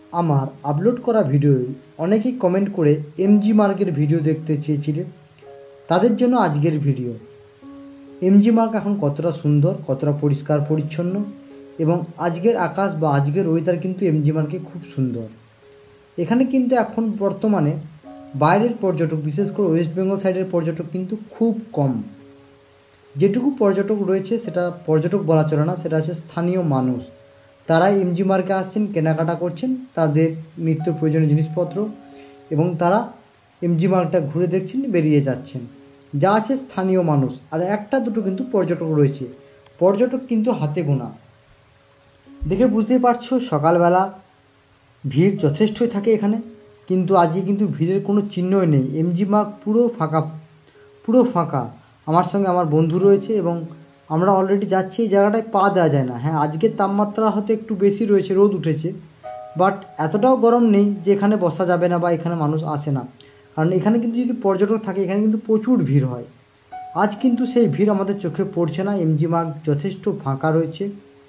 আমার আপলোড করা ভিডিও অনেকেই কমেন্ট করে এমজি মার্গের ভিডিও দেখতে চেয়েছিলেন। তাদের জন্য আজকের ভিডিও। এমজি মার্গ এখন কতটা সুন্দর, কতটা পরিষ্কার পরিচ্ছন্ন, এবং আজকের আকাশ বা আজকের ওয়েদার কিন্তু এমজি মার্গে খুব সুন্দর। এখানে কিন্তু এখন বর্তমানে বাইরের পর্যটক, বিশেষ করে ওয়েস্ট বেঙ্গল সাইডের পর্যটক কিন্তু খুব কম। যেটুকু পর্যটক রয়েছে সেটা পর্যটক বলা চলে না, সেটা হচ্ছে স্থানীয় মানুষ। তারাই এমজি মার্গে আসছেন, কেনাকাটা করছেন তাদের নিত্য প্রয়োজনীয় জিনিসপত্র, এবং তারা এমজি মার্গটা ঘুরে দেখছেন, বেরিয়ে যাচ্ছেন। যা আছে স্থানীয় মানুষ, আর একটা দুটো কিন্তু পর্যটক রয়েছে। পর্যটক কিন্তু হাতে গোনা। দেখে বুঝতেই পারছো সকালবেলা ভিড় যথেষ্টই থাকে এখানে, কিন্তু আজকে কিন্তু ভিড়ের কোনো চিহ্নই নেই। এমজি মার্গ পুরো ফাঁকা, পুরো ফাঁকা। আমার সঙ্গে আমার বন্ধু রয়েছে এবং আমরা অলরেডি যাচ্ছি। এই জায়গাটায় পা দেওয়া যায় না। হ্যাঁ, আজকের তাপমাত্রা হয়তো একটু বেশি রয়েছে, রোদ উঠেছে, বাট এতটাও গরম নেই যে এখানে বসা যাবে না বা এখানে মানুষ আসে না। কারণ এখানে কিন্তু যদি পর্যটক থাকে এখানে কিন্তু প্রচুর ভিড় হয়। আজ কিন্তু সেই ভিড় আমাদের চোখে পড়ছে না। এমজি মার্গ যথেষ্ট ফাঁকা রয়েছে।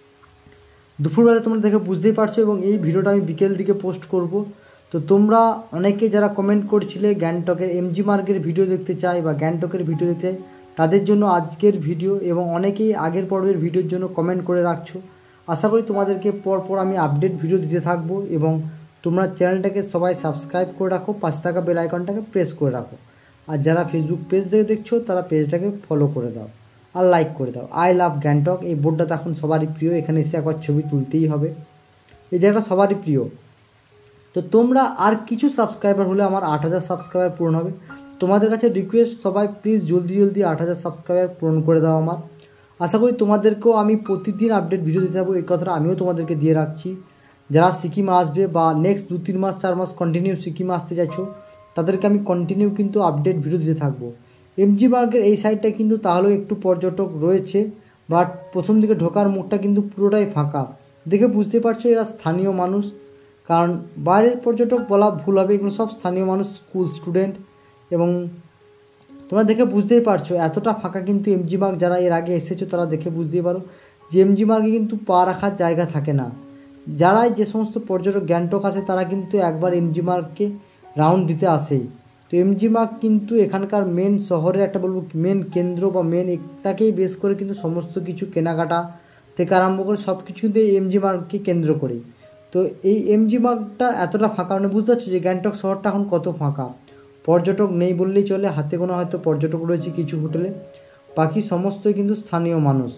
দুপুরবেলা তোমরা দেখে বুঝতেই পারছো, এবং এই ভিডিওটা আমি বিকেল দিকে পোস্ট করব। তো তোমরা অনেকে যারা কমেন্ট করছিলে গ্যাংটকের এমজি মার্গের ভিডিও দেখতে চাই বা গ্যাংটকের ভিডিও দেখতে চাই, তাদের জন্য আজকের ভিডিও। এবং অনেকেই আগের পর্বের ভিডিওর জন্য কমেন্ট করে রাখছো। আশা করি তোমাদেরকে পরপর আমি আপডেট ভিডিও দিতে থাকবো, এবং তোমরা চ্যানেলটাকে সবাই সাবস্ক্রাইব করে রাখো, পাশে থাকা বেল আইকনটাকে প্রেস করে রাখো। আর যারা ফেসবুক পেজ থেকে দেখছো তারা পেজটাকে ফলো করে দাও আর লাইক করে দাও। আই লাভ গ্যাংটক, এই বোর্ডটা তো এখন সবারই প্রিয়। এখানে এসে একবার ছবি তুলতেই হবে। এই জায়গাটা সবারই প্রিয়। তো তোমরা আর কিছু সাবস্ক্রাইবার হলে আমার 8,000 সাবস্ক্রাইবার পূরণ হবে। তোমাদের কাছে রিকোয়েস্ট, সবাই প্লিজ জলদি জলদি 8,000 সাবস্ক্রাইবার পূরণ করে দাও আমার। আশা করি তোমাদেরকেও আমি প্রতিদিন আপডেট ভিডিও দিতে থাকবো, এই কথাটা আমিও তোমাদেরকে দিয়ে রাখছি। যারা সিকিম আসবে বা নেক্সট 2-3 মাস 4 মাস কন্টিনিউ সিকিম আসতে চাইছো, তাদেরকে আমি কন্টিনিউ কিন্তু আপডেট ভিডিও দিতে থাকবো। এমজি মার্গের এই সাইডটা কিন্তু তাহলেও একটু পর্যটক রয়েছে, বাট প্রথম দিকে ঢোকার মুখটা কিন্তু পুরোটাই ফাঁকা। দেখে বুঝতে পারছো এরা স্থানীয় মানুষ। কারণ বাইরের পর্যটক বলা ভুল হবে, এগুলো সব স্থানীয় মানুষ, স্কুল স্টুডেন্ট। এবং তোমরা দেখে বুঝতেই পারছো এতটা ফাঁকা কিন্তু এমজি মার্গ। যারা এর আগে এসেছো তারা দেখে বুঝতেই পারো যে এমজি মার্গে কিন্তু পা রাখার জায়গা থাকে না। যারাই যে সমস্ত পর্যটক গ্যাংটক আসে তারা কিন্তু একবার এমজি মার্গকে রাউন্ড দিতে আসেই। তো এমজি মার্গ কিন্তু এখানকার মেন শহরের একটা বলবো মেন কেন্দ্র, বা মেন একটাকেই বেস করে কিন্তু সমস্ত কিছু কেনাকাটা থেকে আরম্ভ করে সব কিছুতে এমজি মার্গকে কেন্দ্র করেই। তো এই এমজি মার্গটা এতটা ফাঁকা, মানে বুঝতে পারছো যে গ্যাংটক শহরটা এখন কত ফাঁকা। পর্যটক নেই বললেই চলে, হাতে গোনা হয়তো পর্যটক রয়েছে কিছু হোটেলে, বাকি সমস্তই কিন্তু স্থানীয় মানুষ।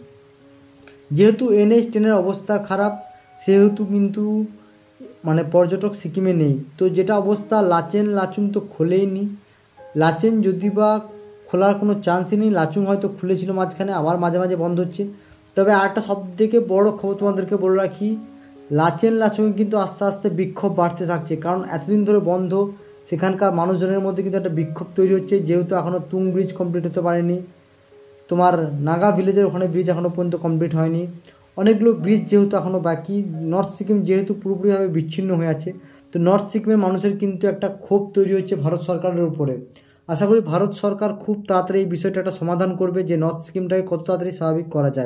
যেহেতু NH10-এর অবস্থা খারাপ, সেহেতু কিন্তু মানে পর্যটক সিকিমে নেই। তো যেটা অবস্থা, লাচেন লাচুং তো খোলেই নি। লাচেন যদি বা খোলার কোনো চান্সই নেই। লাচুং হয়তো খুলেছিল মাঝখানে, আবার মাঝে মাঝে বন্ধ হচ্ছে। তবে আরেকটা সবথেকে বড় খবর তোমাদেরকে বলে রাখি, লাচুংয়ে কিন্তু আস্তে আস্তে বিক্ষোভ বাড়তে থাকছে। কারণ এতদিন ধরে বন্ধ, সেখানকার মানুষজনের মধ্যে কিন্তু একটা বিক্ষোভ তৈরি হচ্ছে। যেহেতু এখনও তুং ব্রিজ কমপ্লিট হতে পারেনি, তোমার নাগা ভিলেজের ওখানে ব্রিজ এখনও পর্যন্ত কমপ্লিট হয়নি, অনেকগুলো ব্রিজ যেহেতু এখনও বাকি। নর্থ সিকিম যেহেতু পুরোপুরিভাবে বিচ্ছিন্ন হয়ে আছে, তো নর্থ সিকিমের মানুষের কিন্তু একটা ক্ষোভ তৈরি হচ্ছে ভারত সরকারের উপরে। আশা করি ভারত সরকার খুব তাড়াতাড়ি এই বিষয়টা একটা সমাধান করবে, যে নর্থ সিকিমটাকে কত তাড়াতাড়ি স্বাভাবিক করা যায়।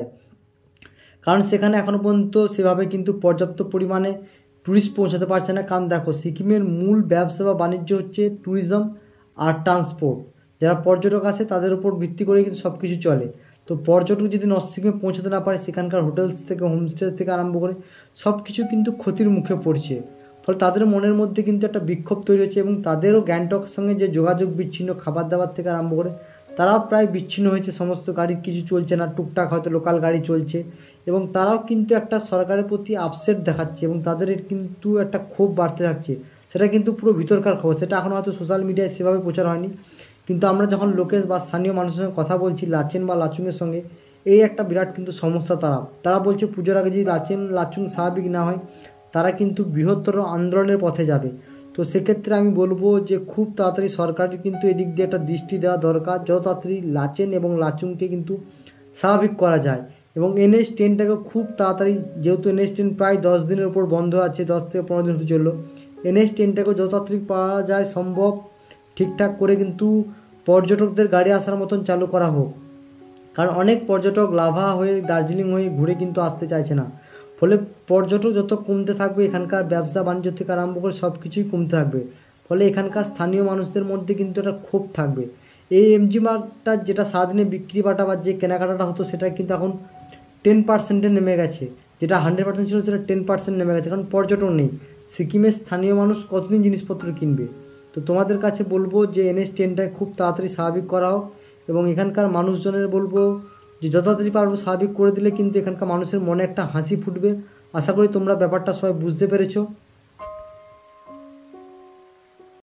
কারণ সেখানে এখনও পর্যন্ত সেভাবে কিন্তু পর্যাপ্ত পরিমাণে ট্যুরিস্ট পৌঁছাতে পারছে না। কারণ দেখো, সিকিমের মূল ব্যবসা বা বাণিজ্য হচ্ছে ট্যুরিজম আর ট্রান্সপোর্ট। যারা পর্যটক আসে তাদের উপর ভিত্তি করে কিন্তু সব কিছু চলে। তো পর্যটক যদি নর্থ সিকিমে পৌঁছাতে না পারে, সেখানকার হোটেলস থেকে হোমস্টে থেকে আরম্ভ করে সব কিছু কিন্তু ক্ষতির মুখে পড়ছে। ফলে তাদের মনের মধ্যে কিন্তু একটা বিক্ষোভ তৈরি হচ্ছে, এবং তাদেরও গ্যাংটকের সঙ্গে যে যোগাযোগ বিচ্ছিন্ন, খাবার দাবার থেকে আরম্ভ করে তারাও প্রায় বিচ্ছিন্ন হয়েছে। সমস্ত গাড়ি কিছু চলছে না, টুকটাক হয়তো লোকাল গাড়ি চলছে, এবং তারাও কিন্তু একটা সরকারের প্রতি আপসেট দেখাচ্ছে, এবং তাদের কিন্তু একটা ক্ষোভ বাড়তে থাকছে। সেটা কিন্তু পুরো ভিতরকার খবর, সেটা এখন হয়তো সোশ্যাল মিডিয়ায় সেভাবে প্রচার হয়নি। কিন্তু আমরা যখন লোকের বা স্থানীয় মানুষের সঙ্গে কথা বলছি লাচেন বা লাচুংয়ের সঙ্গে, এই একটা বিরাট কিন্তু সমস্যা। তারা বলছে পুজোর আগে যদি লাচুং স্বাভাবিক না হয়, তারা কিন্তু বৃহত্তর আন্দোলনের পথে যাবে। তো সেক্ষেত্রে আমি বলবো যে খুব তাড়াতাড়ি সরকারের কিন্তু এদিক দিয়ে একটা দৃষ্টি দেওয়া দরকার, যত তাড়াতাড়ি লাচেন এবং লাচুংকে কিন্তু স্বাভাবিক করা যায়। এবং NH10টাকে খুব তাড়াতাড়ি, যেহেতু NH10 প্রায় 10 দিনের উপর বন্ধ আছে, 10 থেকে 15 দিন হতে চললো, NH10টাকে যত তাড়াতাড়ি পাওয়া যায় সম্ভব ঠিকঠাক করে কিন্তু পর্যটকদের গাড়ি আসার মতন চালু করা হোক। কারণ অনেক পর্যটক লাভা হয়ে দার্জিলিং হয়ে ঘুরে কিন্তু আসতে চাইছে না। ফলে পর্যটক যত কমতে থাকবে এখানকার ব্যবসা বাণিজ্য থেকে আরম্ভ করে সব কিছুই কমতে থাকবে। ফলে এখানকার স্থানীয় মানুষদের মধ্যে কিন্তু একটা ক্ষোভ থাকবে। এই এমজি মার্টটা যেটা সারাদিনে বিক্রি বাটা বা যে কেনাকাটাটা হতো সেটা কিন্তু এখন 10% নেমে গেছে। যেটা 100% ছিল সেটা 10% নেমে গেছে, কারণ পর্যটন নেই। সিকিমের স্থানীয় মানুষ কতদিন জিনিসপত্র কিনবে? তো তোমাদের কাছে বলবো যে NH10টায় খুব তাড়াতাড়ি স্বাভাবিক করা হোক, এবং এখানকার মানুষজনের বলবো যে যত তাড়াতাড়ি পারবো স্বাভাবিক করে দিলে কিন্তু এখানকার মানুষের মনে একটা হাসি ফুটবে। আশা করি তোমরা ব্যাপারটা সবাই বুঝতে পেরেছো।